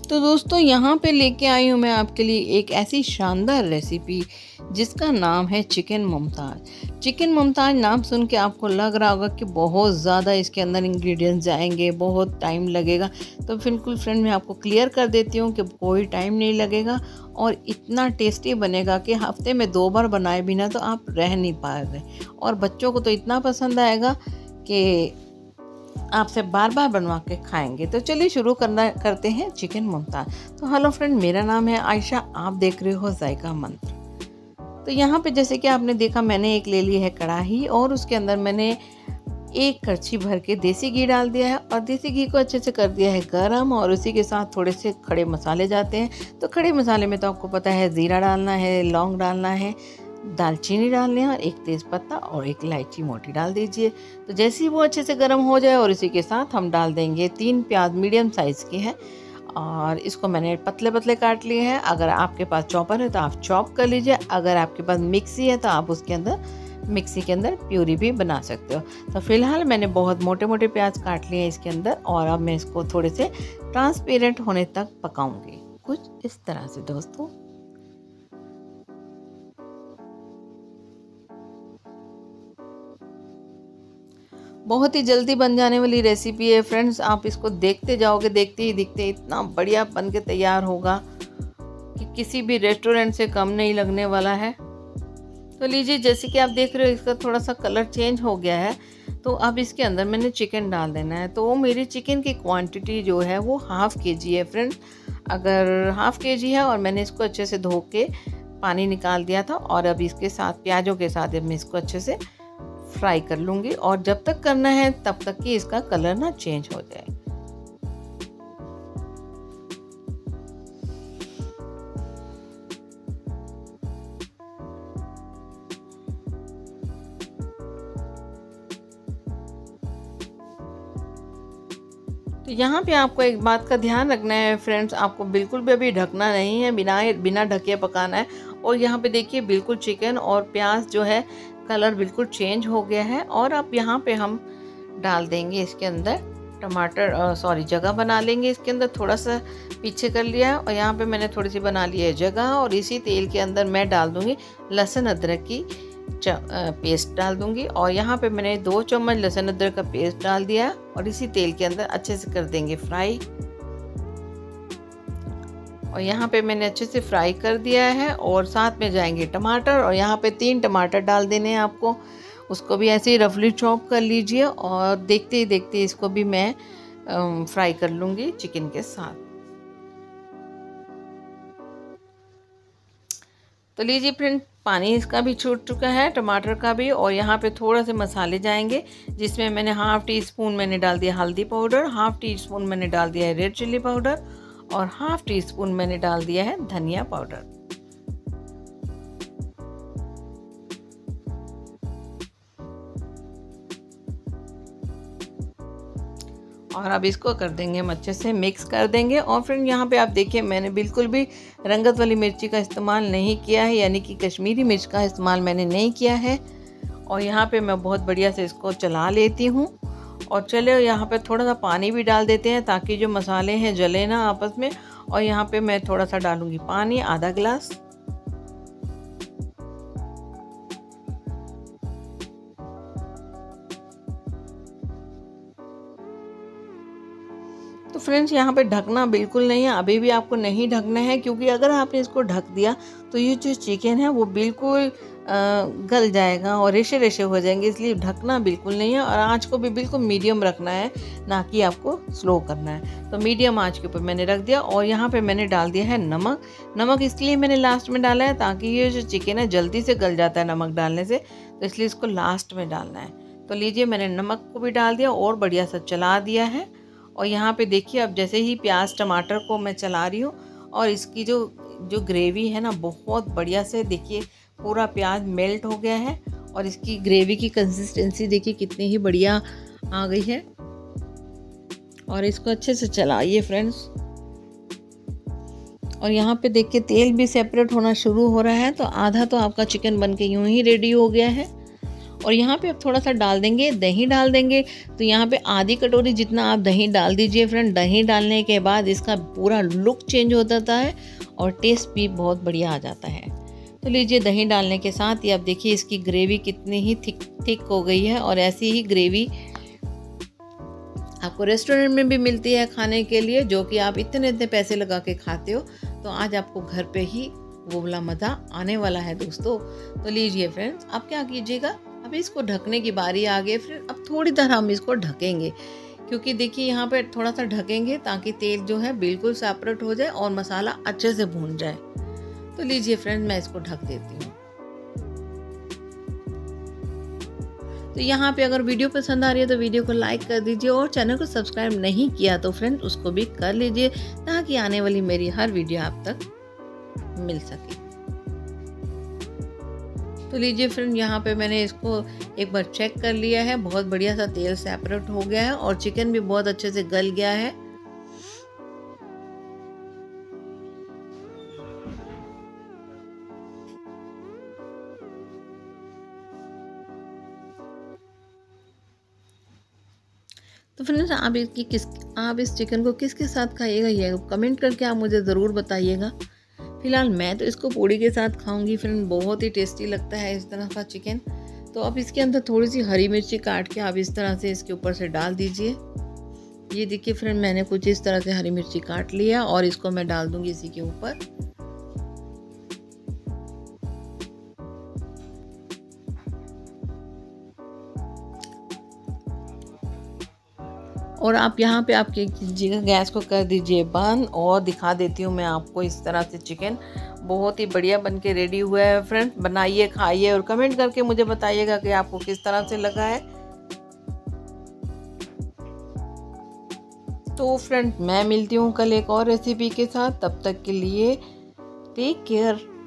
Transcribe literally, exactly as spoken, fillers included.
तो दोस्तों यहाँ पे लेके आई हूँ मैं आपके लिए एक ऐसी शानदार रेसिपी जिसका नाम है चिकन मुमताज़। चिकन मुमताज़ नाम सुन के आपको लग रहा होगा कि बहुत ज़्यादा इसके अंदर इंग्रेडिएंट्स जाएंगे, बहुत टाइम लगेगा। तो बिल्कुल फ्रेंड मैं आपको क्लियर कर देती हूँ कि कोई टाइम नहीं लगेगा और इतना टेस्टी बनेगा कि हफ्ते में दो बार बनाए बिना तो आप रह नहीं पाएंगे। और बच्चों को तो इतना पसंद आएगा कि आपसे बार बार बनवा के खाएंगे। तो चलिए शुरू करना करते हैं चिकन मुमताज़। तो हेलो फ्रेंड, मेरा नाम है आयशा, आप देख रहे हो जायका मंत्र। तो यहाँ पे जैसे कि आपने देखा मैंने एक ले ली है कढ़ाई और उसके अंदर मैंने एक कड़छी भर के देसी घी डाल दिया है और देसी घी को अच्छे से कर दिया है गरम। और उसी के साथ थोड़े से खड़े मसाले जाते हैं। तो खड़े मसाले में तो आपको पता है ज़ीरा डालना है, लौंग डालना है, दालचीनी डालनी है और एक तेज़पत्ता और एक इलायची मोटी डाल दीजिए। तो जैसे ही वो अच्छे से गर्म हो जाए और इसी के साथ हम डाल देंगे तीन प्याज मीडियम साइज़ की है और इसको मैंने पतले पतले काट लिए हैं। अगर आपके पास चॉपर है तो आप चॉप कर लीजिए, अगर आपके पास मिक्सी है तो आप उसके अंदर मिक्सी के अंदर प्यूरी भी बना सकते हो। तो फिलहाल मैंने बहुत मोटे मोटे प्याज काट लिए हैं इसके अंदर और अब मैं इसको थोड़े से ट्रांसपेरेंट होने तक पकाऊंगी, कुछ इस तरह से दोस्तों। बहुत ही जल्दी बन जाने वाली रेसिपी है फ्रेंड्स, आप इसको देखते जाओगे, देखते ही देखते इतना बढ़िया बन के तैयार होगा कि किसी भी रेस्टोरेंट से कम नहीं लगने वाला है। तो लीजिए, जैसे कि आप देख रहे हो इसका थोड़ा सा कलर चेंज हो गया है। तो अब इसके अंदर मैंने चिकन डाल देना है। तो मेरी चिकन की क्वांटिटी जो है वो हाफ़ के जी है फ्रेंड्स। अगर हाफ़ के जी है और मैंने इसको अच्छे से धो के पानी निकाल दिया था और अब इसके साथ प्याजों के साथ मैं इसको अच्छे से फ्राई कर लूँगी और जब तक करना है तब तक कि इसका कलर ना चेंज हो जाए। तो यहाँ पे आपको एक बात का ध्यान रखना है फ्रेंड्स, आपको बिल्कुल भी अभी ढकना नहीं है, बिना बिना ढके पकाना है। और यहाँ पे देखिए बिल्कुल चिकन और प्याज जो है कलर बिल्कुल चेंज हो गया है। और अब यहाँ पे हम डाल देंगे इसके अंदर टमाटर, सॉरी जगह बना लेंगे इसके अंदर, थोड़ा सा पीछे कर लिया और यहाँ पे मैंने थोड़ी सी बना ली है जगह। और इसी तेल के अंदर मैं डाल दूँगी लहसुन अदरक की पेस्ट डाल दूंगी और यहाँ पे मैंने दो चम्मच लहसुन अदरक का पेस्ट डाल दिया और इसी तेल के अंदर अच्छे से कर देंगे फ्राई। और यहाँ पे मैंने अच्छे से फ्राई कर दिया है और साथ में जाएंगे टमाटर और यहाँ पे तीन टमाटर डाल देने हैं आपको। उसको भी ऐसे ही रफली चॉप कर लीजिए और देखते ही देखते इसको भी मैं फ्राई कर लूँगी चिकन के साथ। तो लीजिए फ्रेंड, पानी इसका भी छूट चुका है, टमाटर का भी। और यहाँ पे थोड़ा से मसाले जाएंगे जिसमें मैंने हाफ़ टी स्पून मैंने डाल दिया हल्दी पाउडर, हाफ़ टी स्पून मैंने डाल दिया है रेड चिल्ली पाउडर और हाफ़ टी स्पून मैंने डाल दिया है धनिया पाउडर। और अब इसको कर देंगे हम अच्छे से मिक्स कर देंगे। और फ्रेंड यहाँ पे आप देखिए मैंने बिल्कुल भी रंगत वाली मिर्ची का इस्तेमाल नहीं किया है, यानी कि कश्मीरी मिर्च का इस्तेमाल मैंने नहीं किया है। और यहाँ पे मैं बहुत बढ़िया से इसको चला लेती हूँ। और चले यहाँ पे थोड़ा सा पानी भी डाल देते हैं ताकि जो मसाले हैं जले ना आपस में। और यहाँ पे मैं थोड़ा सा डालूँगी पानी, आधा गिलास। तो फ्रेंड्स यहाँ पे ढकना बिल्कुल नहीं है, अभी भी आपको नहीं ढकना है, क्योंकि अगर आपने इसको ढक दिया तो ये जो चिकन है वो बिल्कुल गल जाएगा और रेशे रेशे हो जाएंगे, इसलिए ढकना बिल्कुल नहीं है। और आँच को भी बिल्कुल मीडियम रखना है, ना कि आपको स्लो करना है। तो मीडियम आँच के ऊपर मैंने रख दिया और यहाँ पे मैंने डाल दिया है नमक। नमक इसलिए मैंने लास्ट में डाला है ताकि ये जो चिकन है जल्दी से गल जाता है नमक डालने से, तो इसलिए इसको लास्ट में डालना है। तो लीजिए मैंने नमक को भी डाल दिया और बढ़िया सा चला दिया है। और यहाँ पे देखिए अब जैसे ही प्याज टमाटर को मैं चला रही हूँ और इसकी जो जो ग्रेवी है ना बहुत बढ़िया से देखिए पूरा प्याज मेल्ट हो गया है और इसकी ग्रेवी की कंसिस्टेंसी देखिए कितनी ही बढ़िया आ गई है। और इसको अच्छे से चलाइए फ्रेंड्स। और यहाँ पे देखिए तेल भी सेपरेट होना शुरू हो रहा है, तो आधा तो आपका चिकन बन के यूँ ही रेडी हो गया है। और यहाँ पे आप थोड़ा सा डाल देंगे, दही डाल देंगे। तो यहाँ पे आधी कटोरी जितना आप दही डाल दीजिए फ्रेंड। दही डालने के बाद इसका पूरा लुक चेंज हो जाता है और टेस्ट भी बहुत बढ़िया आ जाता है। तो लीजिए, दही डालने के साथ ही आप देखिए इसकी ग्रेवी कितनी ही थिक थिक हो गई है। और ऐसी ही ग्रेवी आपको रेस्टोरेंट में भी मिलती है खाने के लिए, जो कि आप इतने इतने पैसे लगा के खाते हो। तो आज आपको घर पे ही वो वाला मज़ा आने वाला है दोस्तों। तो लीजिए फ्रेंड्स, अब क्या कीजिएगा, अब इसको ढकने की बारी आ गई फ्रेंड। अब थोड़ी देर हम इसको ढकेंगे, क्योंकि देखिए यहाँ पे थोड़ा सा ढकेंगे ताकि तेल जो है बिल्कुल सेपरेट हो जाए और मसाला अच्छे से भून जाए। तो लीजिए फ्रेंड, मैं इसको ढक देती हूँ। तो यहाँ पे अगर वीडियो पसंद आ रही है तो वीडियो को लाइक कर दीजिए, और चैनल को सब्सक्राइब नहीं किया तो फ्रेंड उसको भी कर लीजिए, ताकि आने वाली मेरी हर वीडियो आप तक मिल सके। तो लीजिए फ्रेंड, यहाँ पे मैंने इसको एक बार चेक कर लिया है। बहुत बढ़िया सा तेल सेपरेट हो गया है और चिकन भी बहुत अच्छे से गल गया है। तो फ्रेंड्स, आप इसकी किस आप इस चिकन को किसके साथ खाइएगा, ये कमेंट करके आप मुझे ज़रूर बताइएगा। फिलहाल मैं तो इसको पूड़ी के साथ खाऊंगी फ्रेंड। बहुत ही टेस्टी लगता है इस तरह का चिकन। तो अब इसके अंदर थोड़ी सी हरी मिर्ची काट के आप इस तरह से इसके ऊपर से डाल दीजिए। ये देखिए फ्रेंड, मैंने कुछ इस तरह से हरी मिर्ची काट लिया और इसको मैं डाल दूंगी इसी के ऊपर। और आप यहाँ पे आप क्या कीजिएगा, गैस को कर दीजिए बंद, और दिखा देती हूँ मैं आपको इस तरह से चिकन बहुत ही बढ़िया बन के रेडी हुआ है फ्रेंड। बनाइए, खाइए और कमेंट करके मुझे बताइएगा कि आपको किस तरह से लगा है। तो फ्रेंड, मैं मिलती हूँ कल एक और रेसिपी के साथ। तब तक के लिए टेक केयर।